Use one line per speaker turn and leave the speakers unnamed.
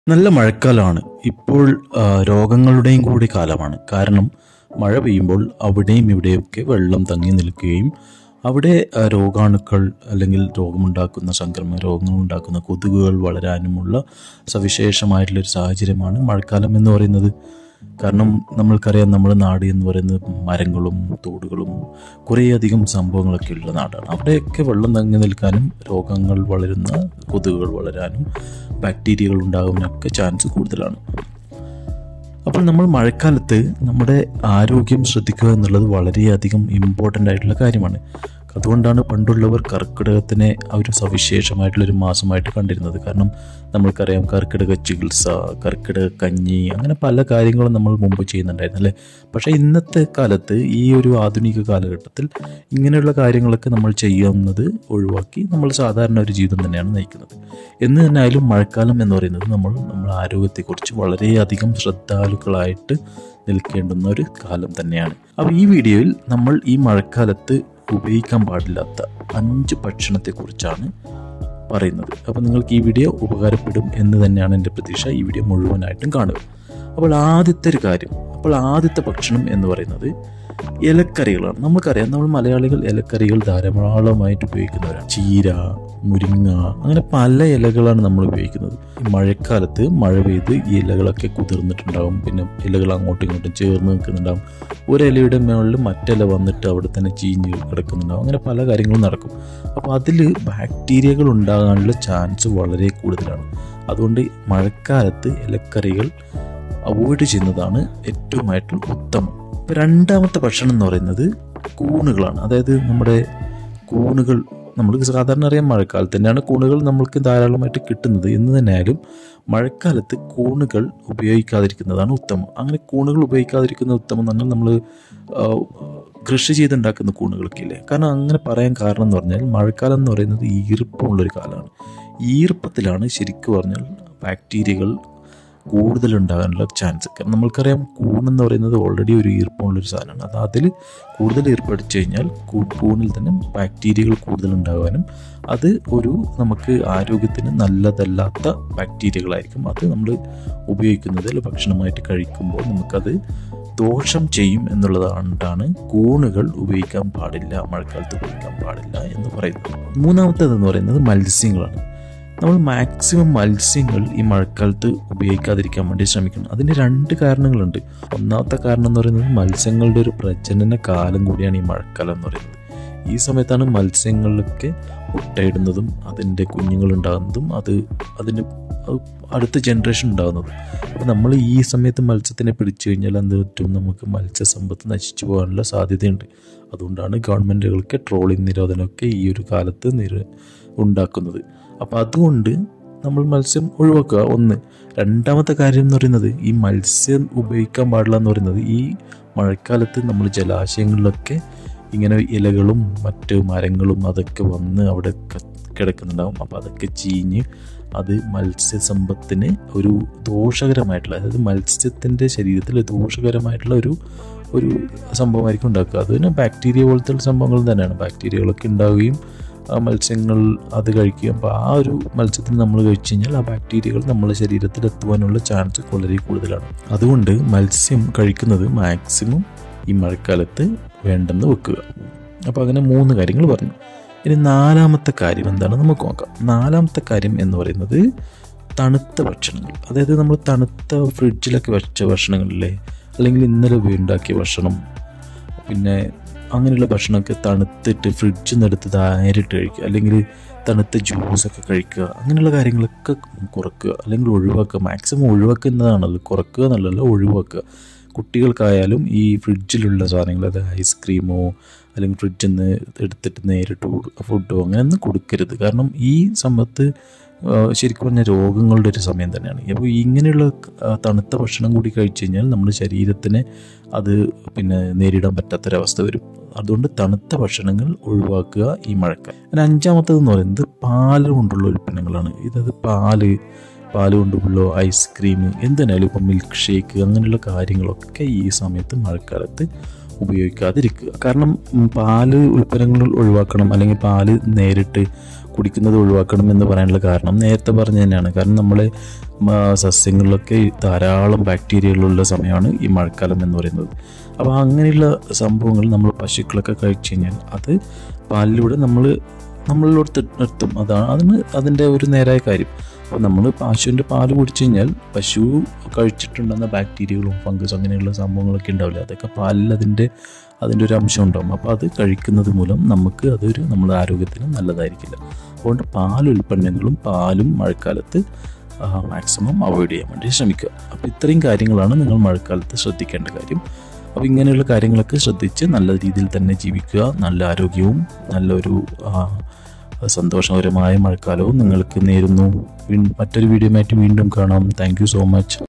നല്ല മഴക്കാലമാണ് ഇപ്പോൾ. രോഗങ്ങളുടെയും കൂടി കാലമാണ്. കാരണം മഴ പെയ്യുമ്പോൾ അവിടെയും ഇവിടെയൊക്കെ വെള്ളം തങ്ങി നിൽക്കുകയും അവിടെ രോഗാണുക്കൾ അല്ലെങ്കിൽ രോഗമുണ്ടാക്കുന്ന സംക്രമണ രോഗങ്ങൾ ഉണ്ടാക്കുന്ന കൊതുകുകൾ വളരാനുമുള്ള സവിശേഷമായിട്ടുള്ളൊരു സാഹചര്യമാണ് മഴക്കാലം എന്ന് പറയുന്നത്. കാരണം നമ്മൾക്കറിയാം, നമ്മുടെ നാട് എന്ന് പറയുന്നത് മരങ്ങളും തോടുകളും കുറേയധികം സംഭവങ്ങളൊക്കെ ഉള്ള നാടാണ്. അവിടെയൊക്കെ വെള്ളം തങ്ങി നിൽക്കാനും രോഗങ്ങൾ വളരുന്ന കൊതുകുകൾ വളരാനും ബാക്ടീരിയകൾ ഉണ്ടാകാനൊക്കെ ചാൻസ് കൂടുതലാണ്. അപ്പോൾ നമ്മൾ മഴക്കാലത്ത് നമ്മുടെ ആരോഗ്യം ശ്രദ്ധിക്കുക എന്നുള്ളത് വളരെയധികം ഇമ്പോർട്ടൻ്റ് ആയിട്ടുള്ള കാര്യമാണ്. അതുകൊണ്ടാണ് പണ്ടുള്ളവർ കർക്കിടകത്തിനെ ഒരു സവിശേഷമായിട്ടുള്ളൊരു മാസമായിട്ട് കണ്ടിരുന്നത്. കാരണം നമ്മൾക്കറിയാം, കർക്കിടക ചികിത്സ, കർക്കിടക കഞ്ഞി, അങ്ങനെ പല കാര്യങ്ങളും നമ്മൾ മുമ്പ് ചെയ്യുന്നുണ്ടായിരുന്നു അല്ലേ. പക്ഷേ ഇന്നത്തെ കാലത്ത്, ഈ ഒരു ആധുനിക കാലഘട്ടത്തിൽ ഇങ്ങനെയുള്ള കാര്യങ്ങളൊക്കെ നമ്മൾ ചെയ്യുന്നത് ഒഴിവാക്കി നമ്മൾ സാധാരണ ഒരു ജീവിതം തന്നെയാണ് നയിക്കുന്നത്. എന്ന് തന്നെ ആയാലും മഴക്കാലം എന്ന് പറയുന്നത് നമ്മുടെ ആരോഗ്യത്തെക്കുറിച്ച് വളരെയധികം ശ്രദ്ധാലുക്കളായിട്ട് നിൽക്കേണ്ടുന്ന ഒരു കാലം തന്നെയാണ്. അപ്പോൾ ഈ വീഡിയോയിൽ നമ്മൾ ഈ മഴക്കാലത്ത് ഉപയോഗിക്കാൻ പാടില്ലാത്ത 5 ഭക്ഷണത്തെക്കുറിച്ചാണ് പറയുന്നത്. അപ്പോൾ നിങ്ങൾക്ക് ഈ വീഡിയോ ഉപകാരപ്പെടും എന്ന് തന്നെയാണ് എൻ്റെ പ്രതീക്ഷ. ഈ വീഡിയോ മുഴുവനായിട്ടും കാണുക. അപ്പോൾ ആദ്യത്തെ ഭക്ഷണം എന്ന് പറയുന്നത് ഇലക്കറികളാണ്. നമുക്കറിയാം, നമ്മൾ മലയാളികൾ ഇലക്കറികൾ ധാരാളമായിട്ട് ഉപയോഗിക്കുന്നവരാണ്. ചീര, മുരിങ്ങ, അങ്ങനെ പല ഇലകളാണ് നമ്മൾ ഉപയോഗിക്കുന്നത്. ഈ മഴക്കാലത്ത് മഴ പെയ്ത് ഈ ഇലകളൊക്കെ കുതിർന്നിട്ടുണ്ടാകും. പിന്നെ ഇലകൾ അങ്ങോട്ടും ഇങ്ങോട്ടും ചേർന്ന് നിൽക്കുന്നുണ്ടാകും. ഒരു ഇലയുടെ മുകളിൽ മറ്റില വന്നിട്ട് അവിടെ തന്നെ ചീഞ്ഞ് കിടക്കുന്നുണ്ടാകും. അങ്ങനെ പല കാര്യങ്ങളും നടക്കും. അപ്പോൾ അതിൽ ബാക്ടീരിയകൾ ഉണ്ടാകാനുള്ള ചാൻസ് വളരെ കൂടുതലാണ്. അതുകൊണ്ട് മഴക്കാലത്ത് ഇലക്കറികൾ അവോയ്ഡ് ചെയ്യുന്നതാണ് ഏറ്റവുമായിട്ടും ഉത്തമം. ഇപ്പോൾ രണ്ടാമത്തെ ഭക്ഷണം എന്ന് പറയുന്നത് കൂണുകളാണ്. അതായത് നമ്മുടെ കൂണുകൾ, നമ്മൾക്ക് സാധാരണ അറിയാം, മഴക്കാലത്ത് തന്നെയാണ് കൂണുകൾ നമ്മൾക്ക് ധാരാളമായിട്ട് കിട്ടുന്നത്. എന്ന് തന്നെയായാലും മഴക്കാലത്ത് കൂണുകൾ ഉപയോഗിക്കാതിരിക്കുന്നതാണ് ഉത്തമം. അങ്ങനെ കൂണുകൾ ഉപയോഗിക്കാതിരിക്കുന്നത് ഉത്തമം എന്ന് പറഞ്ഞാൽ നമ്മൾ കൃഷി ചെയ്തുണ്ടാക്കുന്ന കൂണുകളൊക്കെ ഇല്ലേ. കാരണം അങ്ങനെ പറയാൻ കാരണം എന്ന് പറഞ്ഞാൽ, മഴക്കാലം എന്ന് പറയുന്നത് ഈർപ്പമുള്ളൊരു കാലമാണ്. ഈർപ്പത്തിലാണ് ശരിക്കും പറഞ്ഞാൽ ബാക്ടീരിയകൾ കൂടുതലുണ്ടാകാനുള്ള ചാൻസ്. കാരണം നമ്മൾക്കറിയാം, കൂണെന്ന് പറയുന്നത് ഓൾറെഡി ഒരു ഈർപ്പമുള്ളൊരു സാധനമാണ്. അത് അതിൽ കൂടുതൽ ഈർപ്പടിച്ചു കഴിഞ്ഞാൽ കൂണിൽ തന്നെ ബാക്ടീരിയകൾ കൂടുതലുണ്ടാകാനും അത് നമുക്ക് ആരോഗ്യത്തിന് നല്ലതല്ലാത്ത ബാക്ടീരിയകളായിരിക്കും. അത് നമ്മൾ ഉപയോഗിക്കുന്നതിൽ ഭക്ഷണമായിട്ട് കഴിക്കുമ്പോൾ നമുക്കത് ദോഷം ചെയ്യും എന്നുള്ളതുകൊണ്ടാണ് കൂണുകൾ ഉപയോഗിക്കാൻ പാടില്ല, മഴക്കാലത്ത് ഉപയോഗിക്കാൻ പാടില്ല എന്ന് പറയുന്നത്. മൂന്നാമത്തേതെന്ന് പറയുന്നത് മത്സ്യങ്ങളാണ്. നമ്മൾ മാക്സിമം മത്സ്യങ്ങൾ ഈ മഴക്കാലത്ത് ഉപയോഗിക്കാതിരിക്കാൻ വേണ്ടി ശ്രമിക്കണം. അതിന് 2 കാരണങ്ങളുണ്ട്. ഒന്നാമത്തെ കാരണം എന്ന് പറയുന്നത്, മത്സ്യങ്ങളുടെ ഒരു പ്രജനന കാലം കൂടിയാണ് ഈ മഴക്കാലം എന്ന് പറയുന്നത്. ഈ സമയത്താണ് മത്സ്യങ്ങളിലൊക്കെ മുട്ടയിടുന്നതും അതിൻ്റെ കുഞ്ഞുങ്ങളുണ്ടാകുന്നതും അതിന് അടുത്ത ജനറേഷൻ ഉണ്ടാകുന്നതും. അപ്പോൾ നമ്മൾ ഈ സമയത്ത് മത്സ്യത്തിനെ പിടിച്ചു കഴിഞ്ഞാൽ എന്ത് പറ്റും, നമുക്ക് മത്സ്യസമ്പത്ത് നശിച്ചു പോകാനുള്ള സാധ്യതയുണ്ട്. അതുകൊണ്ടാണ് ഗവൺമെൻറ്റുകൾക്ക് ട്രോളിംഗ് നിരോധനമൊക്കെ ഈ ഒരു കാലത്ത് ഉണ്ടാക്കുന്നത്. അപ്പോൾ അതുകൊണ്ട് നമ്മൾ മത്സ്യം ഒഴിവാക്കുക, ഒന്ന്. രണ്ടാമത്തെ കാര്യം എന്ന് പറയുന്നത്, ഈ മത്സ്യം ഉപയോഗിക്കാൻ പാടില്ല എന്ന് പറയുന്നത്, ഈ മഴക്കാലത്ത് നമ്മൾ ജലാശയങ്ങളിലൊക്കെ ഇങ്ങനെ ഇലകളും മറ്റ് മരങ്ങളും അതൊക്കെ വന്ന് അവിടെ കിടക്കുന്നുണ്ടാകും. അപ്പോൾ അതൊക്കെ ചീഞ്ഞ് അത് മത്സ്യസമ്പത്തിന് ഒരു ദോഷകരമായിട്ടുള്ള, അതായത് മത്സ്യത്തിൻ്റെ ശരീരത്തിൽ ദോഷകരമായിട്ടുള്ള ഒരു സംഭവമായിരിക്കും ഉണ്ടാക്കുക. അതിന് ബാക്ടീരിയ പോലത്തെ സംഭവങ്ങൾ തന്നെയാണ്. ബാക്ടീരിയകളൊക്കെ ഉണ്ടാവുകയും ആ മത്സ്യങ്ങൾ അത് കഴിക്കുകയും, അപ്പോൾ ആ ഒരു മത്സ്യത്തിന് നമ്മൾ കഴിച്ചു കഴിഞ്ഞാൽ ആ ബാക്ടീരിയകൾ നമ്മുടെ ശരീരത്തിൽ എത്തുവാനുള്ള ചാൻസ് വളരെ കൂടുതലാണ്. അതുകൊണ്ട് മത്സ്യം കഴിക്കുന്നത് മാക്സിമം ഈ മഴക്കാലത്ത് വേണ്ടെന്ന് വെക്കുക. അപ്പോൾ അങ്ങനെ 3 കാര്യങ്ങൾ പറഞ്ഞു. ഇനി 4ാമത്തെ കാര്യം എന്താണെന്ന് നമുക്ക് നോക്കാം. 4ാമത്തെ കാര്യം എന്ന് പറയുന്നത് തണുത്ത ഭക്ഷണങ്ങൾ. അതായത് നമ്മൾ തണുത്ത ഫ്രിഡ്ജിലൊക്കെ വെച്ച ഭക്ഷണങ്ങളില്ലേ, അല്ലെങ്കിൽ ഇന്നലെ ഉണ്ടാക്കിയ ഭക്ഷണം, പിന്നെ അങ്ങനെയുള്ള ഭക്ഷണമൊക്കെ തണുത്തിട്ട് ഫ്രിഡ്ജിൽ നിന്ന് എടുത്ത് നേരിട്ട് കഴിക്കുക, അല്ലെങ്കിൽ തണുത്ത ജ്യൂസൊക്കെ കഴിക്കുക. അങ്ങനെയുള്ള കാര്യങ്ങളൊക്കെ കുറയ്ക്കുക, അല്ലെങ്കിൽ ഒഴിവാക്കുക. മാക്സിമം ഒഴിവാക്കുന്നതാണല്ലോ, കുറയ്ക്കുക എന്നുള്ളതല്ല, ഒഴിവാക്കുക. കുട്ടികൾക്കായാലും ഈ ഫ്രിഡ്ജിലുള്ള സാധനങ്ങൾ, അതായത് ഐസ്ക്രീമോ അല്ലെങ്കിൽ ഫ്രിഡ്ജിൽ നിന്ന് എടുത്തിട്ട് നേരിട്ട് ഫുഡോ അങ്ങനെയൊന്നും കൊടുക്കരുത്. കാരണം ഈ സമയത്ത് ശരിക്കും പറഞ്ഞാൽ രോഗങ്ങളുടെ ഒരു സമയം തന്നെയാണ്. അപ്പോൾ ഇങ്ങനെയുള്ള തണുത്ത ഭക്ഷണം കൂടി കഴിച്ചു കഴിഞ്ഞാൽ നമ്മുടെ ശരീരത്തിന് അത് പിന്നെ നേരിടാൻ പറ്റാത്തൊരവസ്ഥ വരും. അതുകൊണ്ട് തണുത്ത ഭക്ഷണങ്ങൾ ഒഴിവാക്കുക ഈ മഴക്കാലം. പിന്നെ 5ാമത്തേതെന്ന് പറയുന്നത് പാല് കൊണ്ടുള്ള ഉൽപ്പന്നങ്ങളാണ്. ഇതായത് പാല് കൊണ്ടുള്ള ഐസ്ക്രീം, എന്തിനായാലും ഇപ്പം മിൽക്ക് ഷേക്ക്, അങ്ങനെയുള്ള കാര്യങ്ങളൊക്കെ ഈ സമയത്ത് മഴക്കാലത്ത് ഉപയോഗിക്കാതിരിക്കുക. കാരണം പാല് ഉൽപ്പന്നങ്ങൾ ഒഴിവാക്കണം, അല്ലെങ്കിൽ പാല് നേരിട്ട് കുടിക്കുന്നത് ഒഴിവാക്കണം എന്ന് പറയാനുള്ള കാരണം നേരത്തെ പറഞ്ഞ തന്നെയാണ്. കാരണം നമ്മളെ സസ്യങ്ങളിലൊക്കെ ധാരാളം ബാക്ടീരിയകളുള്ള സമയമാണ് ഈ മഴക്കാലം എന്ന് പറയുന്നത്. അപ്പോൾ അങ്ങനെയുള്ള സംഭവങ്ങൾ നമ്മൾ പശുക്കളൊക്കെ കഴിച്ചു കഴിഞ്ഞാൽ അത് പാലിലൂടെ നമ്മളിലോട്ട് നിർത്തും. അതിൻ്റെ ഒരു നേരായ കാര്യം. അപ്പോൾ നമ്മൾ പശുവിൻ്റെ പാല് കുടിച്ചു കഴിഞ്ഞാൽ പശു കഴിച്ചിട്ടുണ്ടെന്ന ബാക്ടീരിയകളും ഫംഗസ് അങ്ങനെയുള്ള സംഭവങ്ങളൊക്കെ ഉണ്ടാവില്ല, അതൊക്കെ പാലിൽ അതിൻ്റെ ഒരു അംശം ഉണ്ടാകും. അപ്പോൾ അത് കഴിക്കുന്നത് മൂലം നമുക്ക് നമ്മുടെ ആരോഗ്യത്തിന് നല്ലതായിരിക്കില്ല. അതുകൊണ്ട് പാലുൽപ്പന്നങ്ങളും പാലും മഴക്കാലത്ത് മാക്സിമം അവോയ്ഡ് ചെയ്യാൻ വേണ്ടി ശ്രമിക്കുക. അപ്പോൾ ഇത്രയും കാര്യങ്ങളാണ് നിങ്ങൾ മഴക്കാലത്ത് ശ്രദ്ധിക്കേണ്ട കാര്യം. അപ്പോൾ ഇങ്ങനെയുള്ള കാര്യങ്ങളൊക്കെ ശ്രദ്ധിച്ച് നല്ല രീതിയിൽ തന്നെ ജീവിക്കുക. നല്ല ആരോഗ്യവും നല്ലൊരു സന്തോഷകരമായ മഴക്കാലവും നിങ്ങൾക്ക് നേരുന്നു. മറ്റൊരു വീഡിയോയുമായിട്ട് വീണ്ടും കാണാം. Thank you so much.